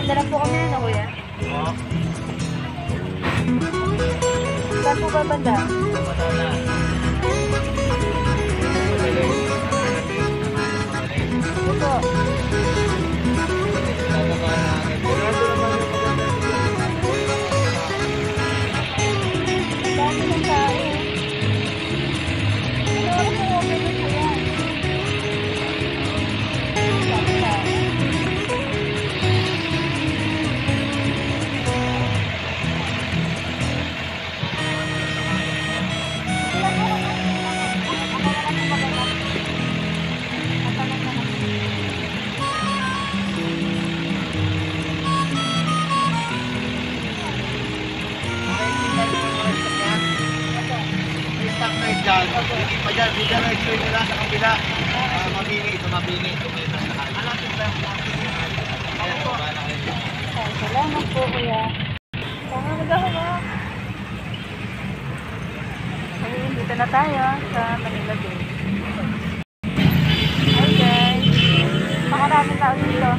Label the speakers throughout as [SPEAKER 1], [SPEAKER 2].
[SPEAKER 1] na lang po kami na, kuya.
[SPEAKER 2] Oo.
[SPEAKER 1] Saan po ba banda? Ito. Dami ng tao. Ano ako po okay na po yan? Dami tao.
[SPEAKER 2] Hindi pa dyan, hindi dyan na-explain nila sa kabila. Mabini, ito mabini. Hanapin ba yung
[SPEAKER 1] Salamat po, kuya. Salamat ako ba? Ayun, dito na tayo sa Manila Bay. Hi guys. Maraming tao dito.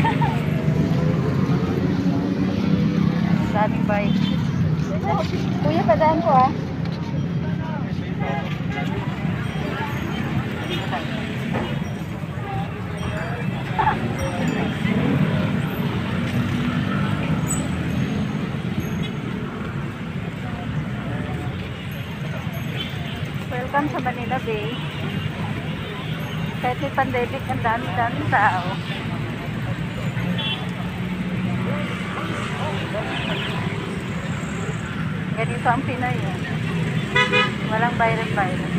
[SPEAKER 1] Daming bike. Kuya, padaan po ah. Welcome sa Manila Bay. Kahit may pandemic, ang dami-daming tao. Ganito ang Pinoy yan. Walang virus-virus.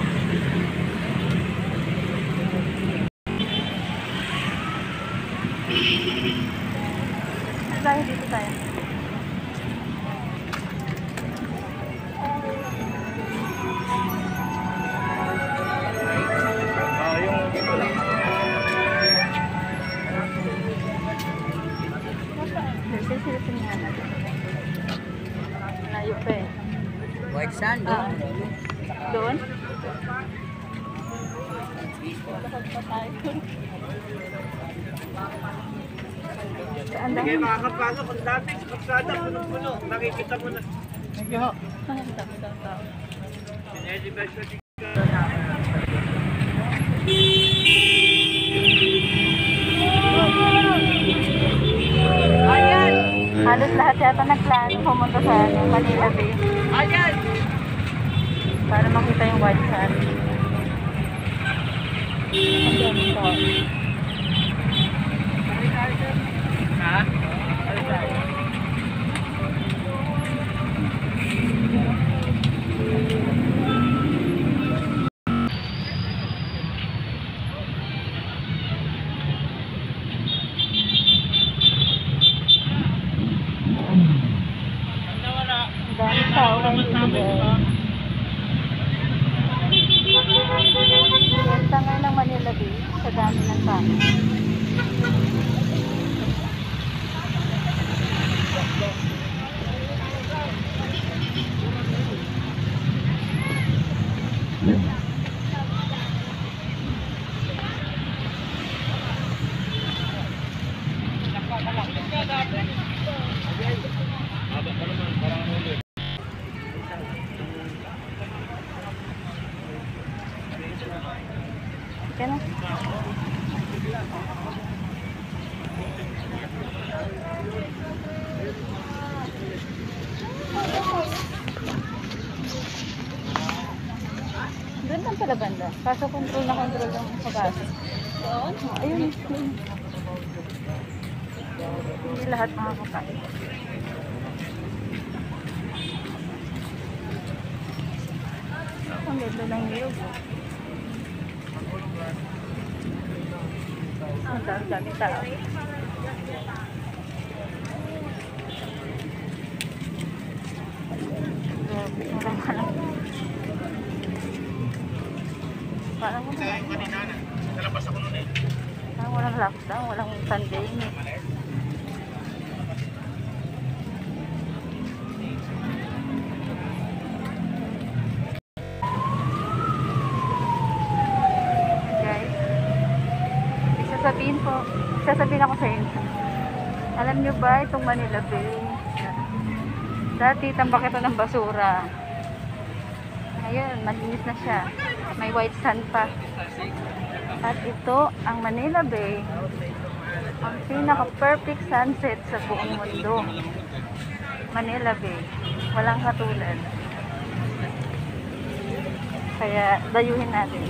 [SPEAKER 1] Tayo dito tayo. Layo pa eh.
[SPEAKER 3] White sand, doon.
[SPEAKER 1] Doon? Saan
[SPEAKER 2] Sige,
[SPEAKER 1] lang?
[SPEAKER 2] makakapasok. Ang dati sa kapsada, puno-puno. Nakikita mo na. Thank you.
[SPEAKER 1] Nakikita mo daw tao.
[SPEAKER 2] Ayan!
[SPEAKER 1] Halos lahat yata nagplano pumunta sa Manila Bay.
[SPEAKER 2] Ayan!
[SPEAKER 1] Para makita yung white sand. Ang daming tao.
[SPEAKER 2] Ha?
[SPEAKER 1] Daming tao kayo dito. Benta ngayon ng Manila Bay sa dami ng tao. Okay na. Doon lang pala banda. Kaso control na control ng pag-asa. Doon? Ayun. Hindi lahat makakakain. Ang ganda ng niyog. Ang dami tao. Parang walang lockdown, walang pandemic. Guys, sasabihin ako sa inyo. Alam nyo ba itong Manila Bay? Dati tambak ito ng basura. Ngayon, malinis na siya. May white sand pa. At ito ang Manila Bay. Ang pinaka-perfect sunset sa buong mundo. Manila Bay. Walang katulad. Kaya dayuhin natin.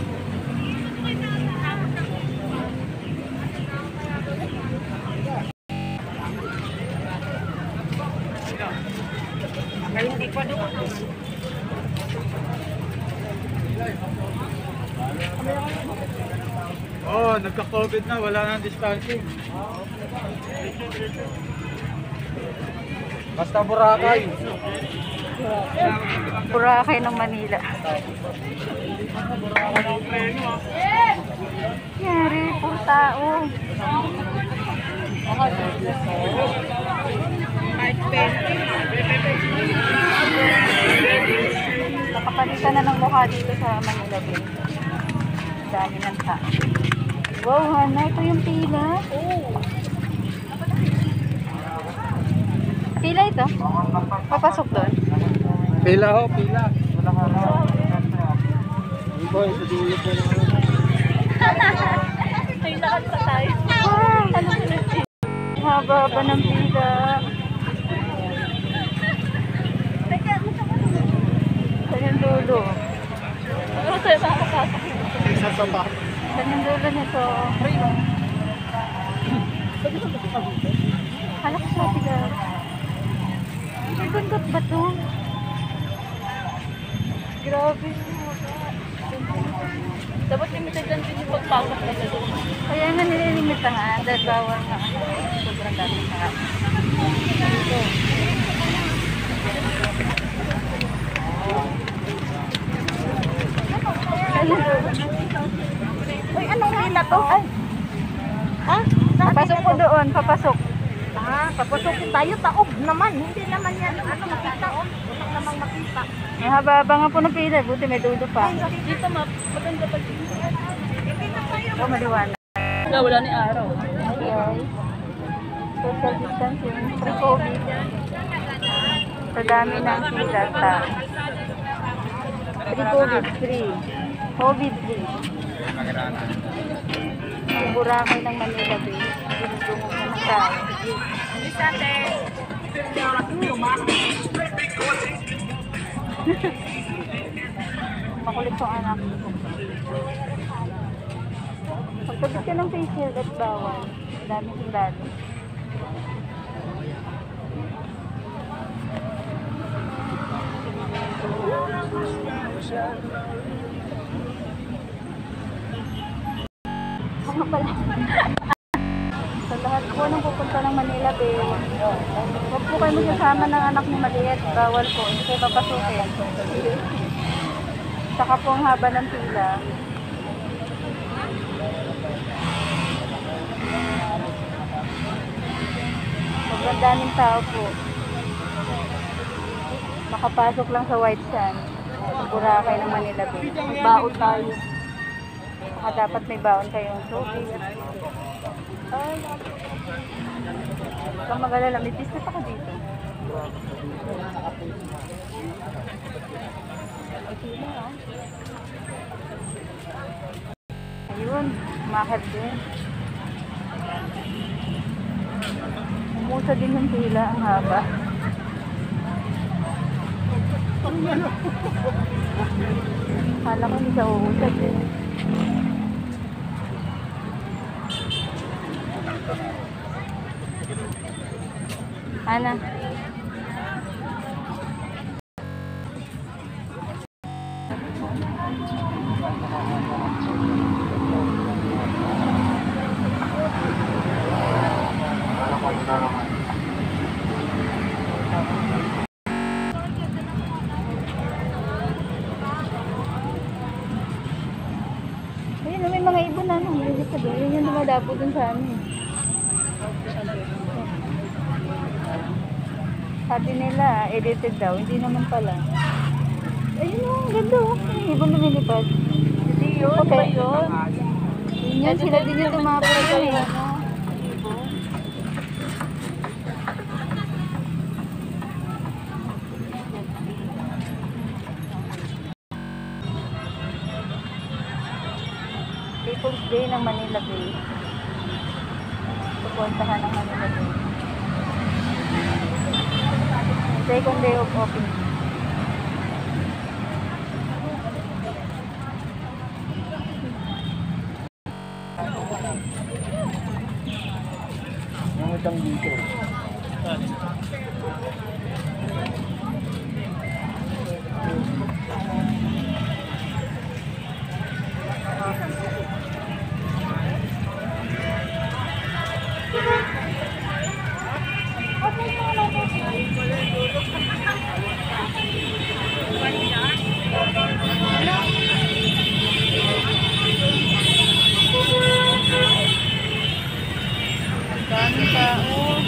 [SPEAKER 2] Oh, nagka-COVID na, wala nang distancing. Basta Boracay.
[SPEAKER 1] Boracay ng Manila. Yari, puro tao. Nakapalitan na ng mukha dito sa Manila Bay. Dami ng tao. Wow, Hana, ito yung pila. Pila ito? Papasok doon?
[SPEAKER 2] Pila ho, pila. Wala ka na. Boy, sa dulo po na.
[SPEAKER 1] Ay, lakad pa tayo. Ah, ano ko na haba ng pila. Saan yung dulo? Ano sa'yo sa kapasok?
[SPEAKER 2] Sa saba.
[SPEAKER 1] Saan yung dulo nito? Kala ko sa pila. Ay, gandot ba ito? Grabe. Dapat limited lang din yung pagpasok na doon. Kaya nga nililimitahan dahil bawal nga. Sobrang dami na. Dito. Uy, anong hila to? Ay. Ha? Papasok ko doon, papasok.
[SPEAKER 4] Papasokin tayo, taob naman. Hindi naman yan, makita, Walang namang makita.
[SPEAKER 1] Mahaba-haba nga po ng pila, buti may dulo pa.
[SPEAKER 4] Dito, maganda pa dito.
[SPEAKER 1] Oh, maliwanag.
[SPEAKER 4] Wala ni araw.
[SPEAKER 1] Okay. Social distancing, pre-COVID. Sa dami ng pila sa pre-COVID free. COVID free. Ang Boracay ng Manila Bay. Dinudungog na ng tao. Makulit yung anak. Pagkabit ka ng face shield at bawal. Dami sundalo. Ano pala? Sa lahat po nang pupunta ng Manila Bay, huwag po kayo magsasama ng anak ni maliit. Bawal po. Hindi kayo papasukin. Saka po ang haba ng pila. Sobrang daming tao po. Makapasok lang sa White Sand. Sa Boracay ng Manila Bay. Magbaon tayo. Saka dapat may baon kayong tubig. Ay, huwag kang mag-alala. May business ako dito. Ayun, umakit din. Umusa din yung pila, ang haba. Kala ko hindi ka uusad eh. Ana. Ayun, may mga ibon na nang hindi ka doon. Yun yung dumadapo dun sa amin. Sabi nila, edited daw. Hindi naman pala. Ayun o, ang ganda o. May ibon lumilipad.
[SPEAKER 4] Hindi yun,
[SPEAKER 1] Okay.
[SPEAKER 4] ba yun?
[SPEAKER 1] Yun, sila din yung tumapos yun eh. People's Day ng Manila Bay. Pupuntahan ng Manila Bay. Second day of opening.
[SPEAKER 2] Yung utang dito.
[SPEAKER 1] Dami tao.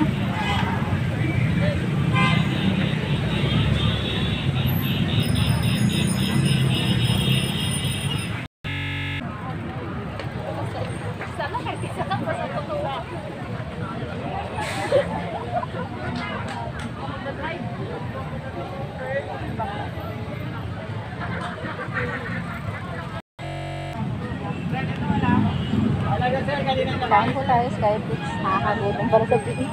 [SPEAKER 1] Kain po tayo Skyflix. Nakakagutom para sa piin.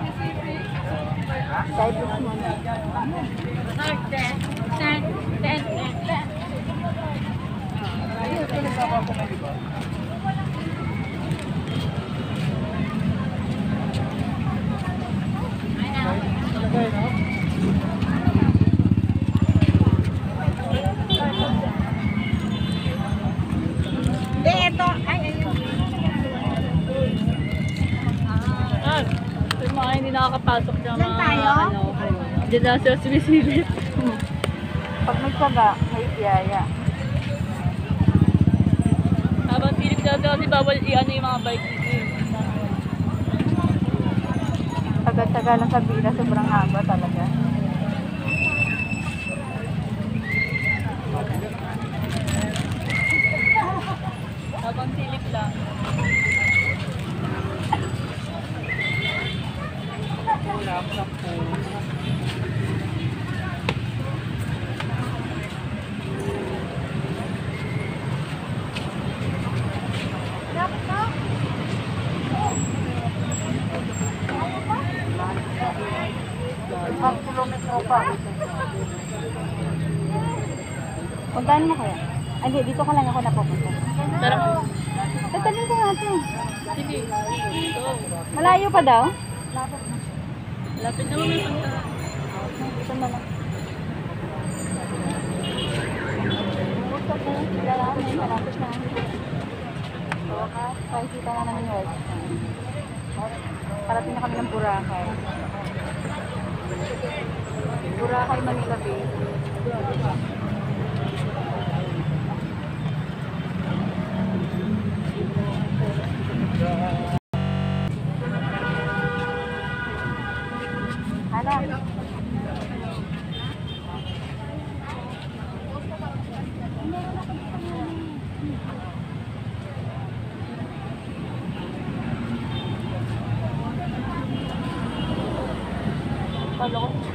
[SPEAKER 1] Skyflix muna.
[SPEAKER 4] Hindi, ito. Ay, ayun.
[SPEAKER 5] Yung mga hindi nakakapasok dyan
[SPEAKER 4] Saan tayo?
[SPEAKER 5] Diyan na sila sumisilit.
[SPEAKER 1] Pag may tsaga, may biyaya.
[SPEAKER 5] Habang silip dyan kasi bawal i-ano yung mga bike dito.
[SPEAKER 1] Taga-taga lang sa pila, sobrang haba talaga.
[SPEAKER 5] Habang silip lang.
[SPEAKER 1] Ang kilometro pa. Magkano na kaya? Ay, di, dito ka lang ako napupunta.
[SPEAKER 5] Tara.
[SPEAKER 1] Tatalin ko nga ito.
[SPEAKER 5] Sige. Ito.
[SPEAKER 1] Malayo pa daw?
[SPEAKER 5] Lapit naman may punta.
[SPEAKER 1] Dito na lang. Gusto ko, sila lang, may malapit na. So, pakikita na namin yung white. Parating na kami ng Boracay. Boracay, Manila Bay. Hanap. Palo ko.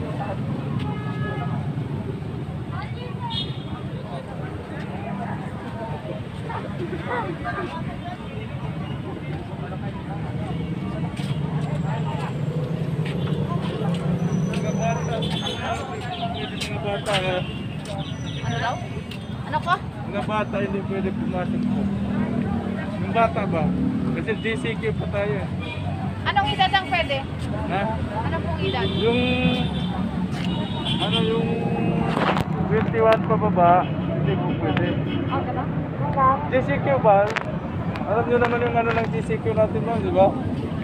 [SPEAKER 5] Ano daw? Ano ko?
[SPEAKER 2] Mga bata hindi pwede pumasok po. Yung bata ba? Kasi GCQ pa tayo.
[SPEAKER 4] Anong edad ang pwede?
[SPEAKER 2] Ha?
[SPEAKER 4] Ano pong edad?
[SPEAKER 2] Yung yung 21 pa baba, hindi po pwede.
[SPEAKER 4] Oh, gano'n?
[SPEAKER 2] GCQ ba? Alam nyo naman yung ano ng GCQ natin ba, di ba?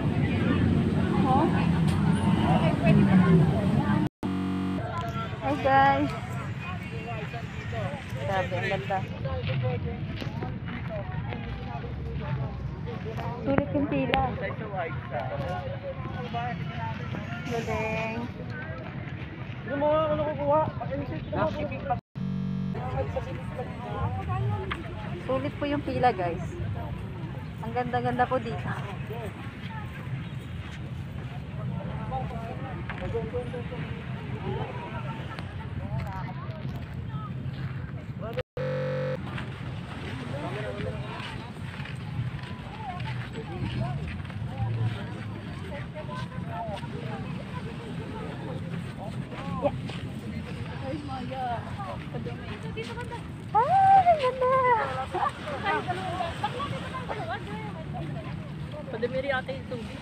[SPEAKER 1] Hi guys. Grabe, ang ganda. Sulit yung pila. Galing.
[SPEAKER 2] Ano mo ano kukuha?
[SPEAKER 1] Sulit po yung pila guys. Ang ganda-ganda po dito. Ay, ganda!
[SPEAKER 5] Padamiri ata yung tubig.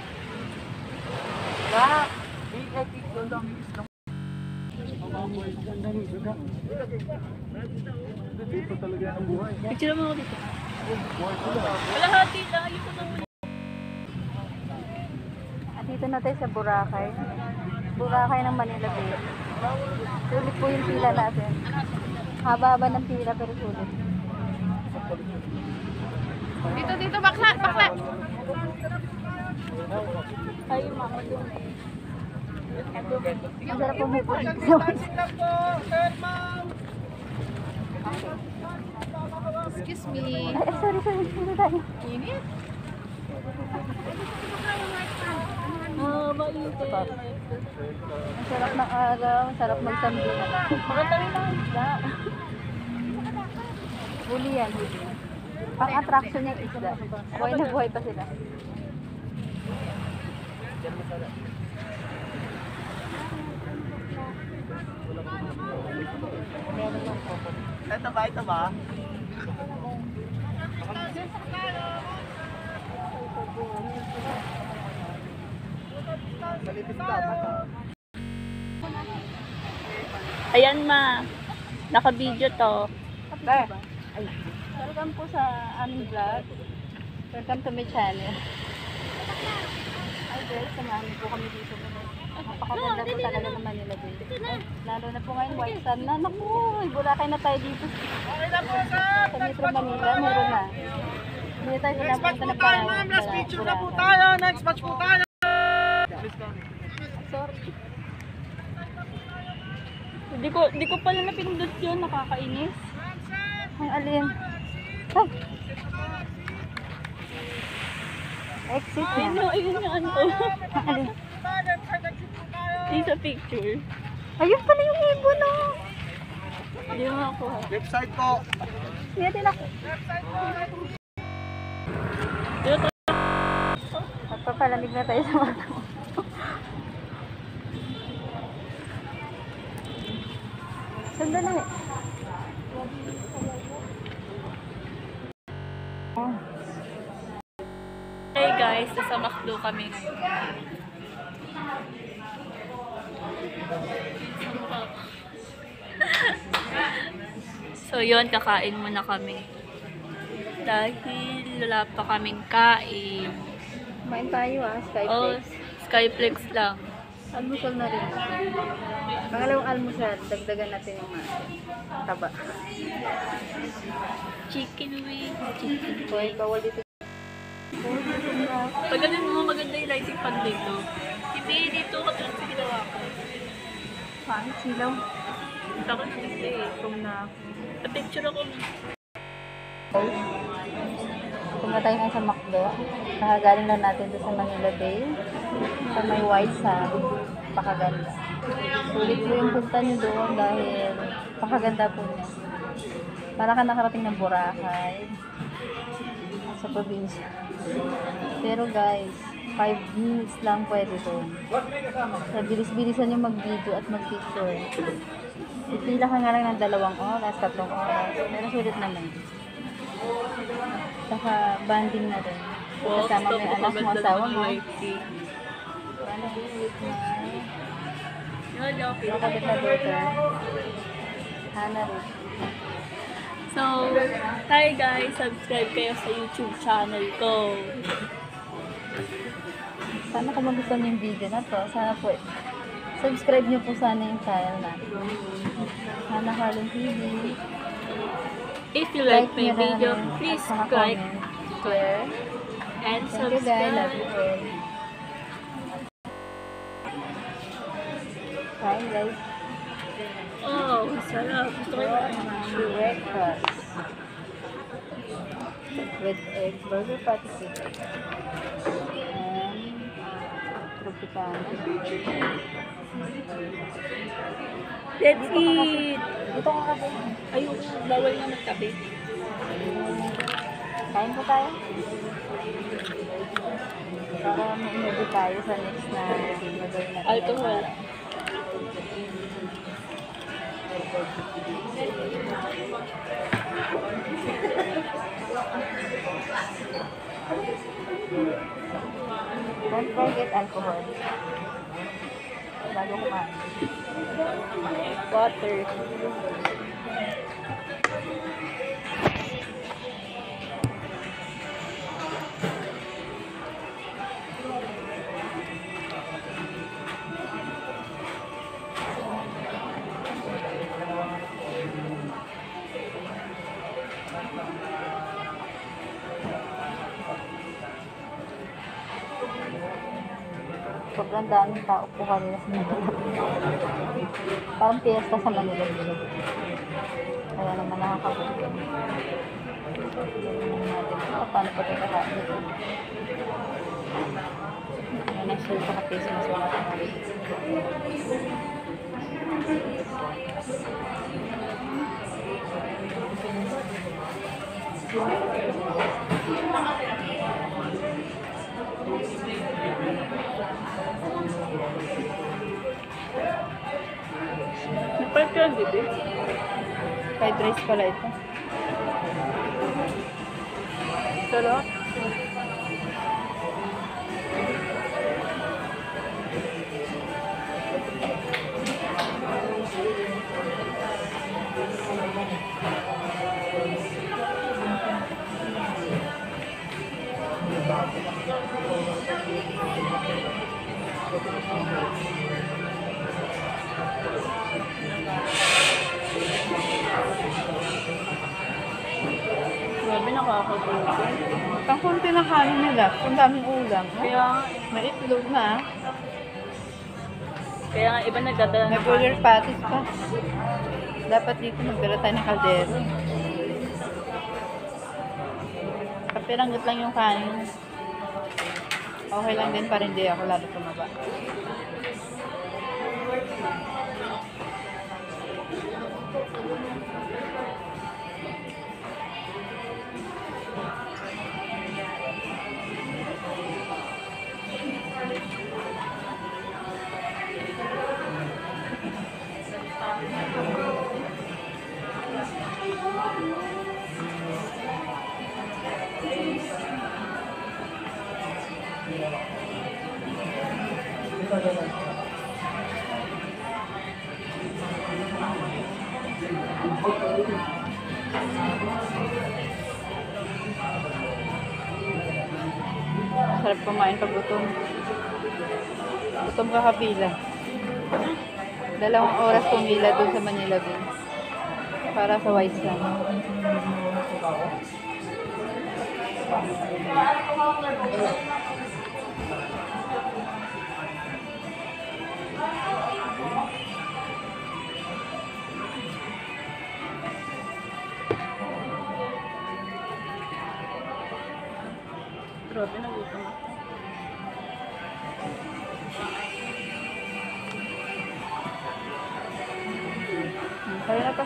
[SPEAKER 2] Dito talaga ang buhay.
[SPEAKER 5] Picture mo ako dito. Kalahati lang. Ayoko na muna.
[SPEAKER 1] At dito na tayo sa Boracay. Boracay ng Manila Bay. Sulit po yung pila natin. Haba-haba ng pila pero sulit. Dito, bakla!
[SPEAKER 5] Ay, mama doon.
[SPEAKER 1] Ang sarap po may dito.
[SPEAKER 4] Excuse me.
[SPEAKER 1] Ay, sorry. Dito tayo.
[SPEAKER 4] Init?
[SPEAKER 5] Mainit.
[SPEAKER 1] Ang sarap ng araw. Ang sarap magsambi.
[SPEAKER 5] Makatawi lang isda.
[SPEAKER 1] Huli yan, huli. Pang-attraction yung isda. Buhay na buhay pa sila.
[SPEAKER 2] Ito ba? Salipis ka, mata.
[SPEAKER 5] Ayan ma. Naka-video to.
[SPEAKER 1] Welcome po sa aming vlog. Welcome to my channel. Ay guys, samahan niyo po kami dito. Napakaganda po talaga ng Manila Bay. Lalo na po ngayon, white sun na. Naku, Boracay na tayo dito. Sa Metro Manila, meron na. Hindi tayo pinapunta na parang Boracay.
[SPEAKER 2] Next batch po tayo!
[SPEAKER 1] Sorry.
[SPEAKER 5] Di ko pala na pinindot yun. Nakakainis.
[SPEAKER 1] Ang alin. Ay! Exit na.
[SPEAKER 5] Ayun yung ano.
[SPEAKER 1] Ang alin.
[SPEAKER 5] Yung sa picture.
[SPEAKER 1] Ayun pala yung ibon, no?
[SPEAKER 5] Hindi mo ako.
[SPEAKER 2] Left side po.
[SPEAKER 1] Hindi natin ako. Magpapalamig na tayo sa mata mo. Sandali. Oh.
[SPEAKER 5] Hey guys, nasa McDo kami ngayon. So yun, kakain muna kami. Dahil wala pa kaming kain.
[SPEAKER 1] Kumain tayo Skyflex.
[SPEAKER 5] Oh, Skyflex lang.
[SPEAKER 1] Almusal na rin. Pangalawang almusal, dagdagan natin yung taba.
[SPEAKER 5] Chicken wing.
[SPEAKER 1] Boy, bawal dito.
[SPEAKER 5] Pag ganun mo, maganda yung lighting pag dito. Hindi dito, katulad sa ginawa ko.
[SPEAKER 1] Pangit silaw.
[SPEAKER 5] Takot na eh.
[SPEAKER 1] Kung na.
[SPEAKER 5] Pa-picture ako.
[SPEAKER 1] Punta tayo ngayon sa McDo. Nakagaling lang natin doon sa Manila Bay. Sa may white sand. Pakaganda. Sulit po yung punta nyo doon dahil pakaganda po niya. Para ka nakarating ng Boracay. Sa probinsya. Pero guys, 5 minutes lang pwede doon. Sa bilis-bilisan yung mag-video at mag-picture. Ipila ka nga lang ng 2 oras, 3 oras. Pero sulit naman. Saka banding na rin. Kasama mo yung anak mo, asawa mo. Banding with my kapatid na daughter. Hannah Ruth.
[SPEAKER 5] So, hi guys, subscribe kayo sa YouTube channel ko.
[SPEAKER 1] Sana kung magustuhan niyo yung video na to, sana po subscribe niyo po sana yung channel natin. Hannah Harlon TV.
[SPEAKER 5] If you like my
[SPEAKER 1] niyo na
[SPEAKER 5] video,
[SPEAKER 1] namin
[SPEAKER 5] please
[SPEAKER 1] at saka
[SPEAKER 5] like
[SPEAKER 1] comment, share.
[SPEAKER 5] and
[SPEAKER 1] Thank you guys, love you
[SPEAKER 5] subscribe.
[SPEAKER 1] all. Kain guys.
[SPEAKER 5] Oh, sarap. Gusto ko yung
[SPEAKER 1] Breakfast. With egg burger patty. And tropicana.
[SPEAKER 5] Let's eat!
[SPEAKER 1] Dito ka kasi.
[SPEAKER 5] Ayoko, bawal na magtabi.
[SPEAKER 1] Kain po tayo. Para may tayo sa next na gagawin natin.
[SPEAKER 5] Alcohol.
[SPEAKER 1] Try get alcohol. Bago kumain. Water. Sobrang daming tao po kanina sa Manila. Parang piyesta sa Manila. Kaya naman nakakabuti. Paano pa ito kakain dito? Ayan ang sure sa face mask mga kapatid.
[SPEAKER 5] Nagpalit ka lang, Bibi?
[SPEAKER 1] Fried rice pala ito.
[SPEAKER 5] Sarap. Grabe, nakakagutom.
[SPEAKER 1] Ang konti na kanin nila. Ang daming ulam.
[SPEAKER 5] Kaya,
[SPEAKER 1] May itlog na.
[SPEAKER 5] kaya nga iba nagdadala
[SPEAKER 1] May
[SPEAKER 5] ng
[SPEAKER 1] burger
[SPEAKER 5] kanin.
[SPEAKER 1] patties pa. Dapat dito magdala tayo ng kaldero. Kapiranggot lang yung kanin. Okay lang din para hindi ako lalo tumaba. Sarap kumain pag gutom. Gutom ka kapila. 2 oras pumila dun sa Manila Bay. Para sa White Sand.
[SPEAKER 5] Grabe, nagutom ako.
[SPEAKER 1] Kaya na pa.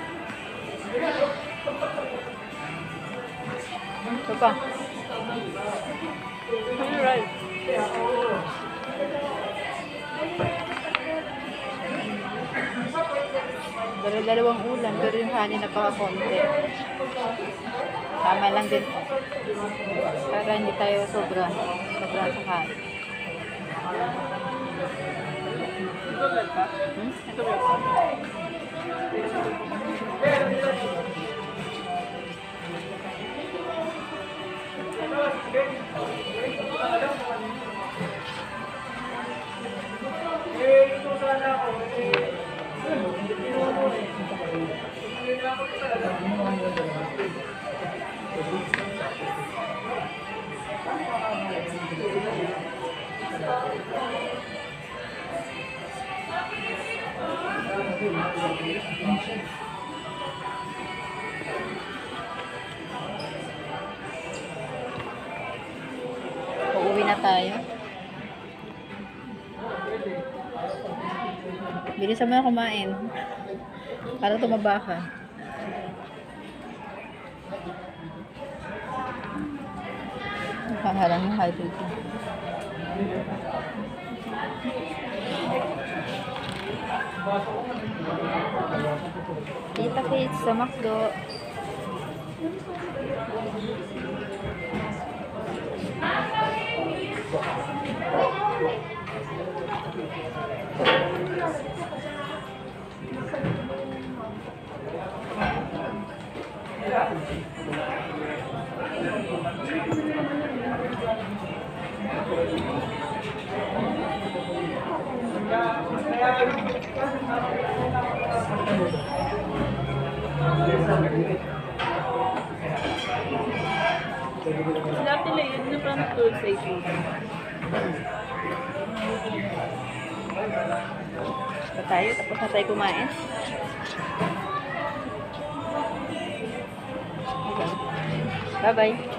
[SPEAKER 1] Ito pa.
[SPEAKER 5] You're right.
[SPEAKER 1] Dalawang ulam, pero yung kanin napaka-konti. Tama lang din. Para hindi tayo sobra sa kanin.
[SPEAKER 5] Ito ba pa? Ito ba pa?
[SPEAKER 1] Uuwi na tayo. Bilisan mo na kumain. Para tumaba ka. Nakaharang yung hydrate. Tita Kate sa McDo.
[SPEAKER 5] Sila pala yun na parang tool sa ito.
[SPEAKER 1] Ito tayo, tapos na tayo kumain. Bye-bye.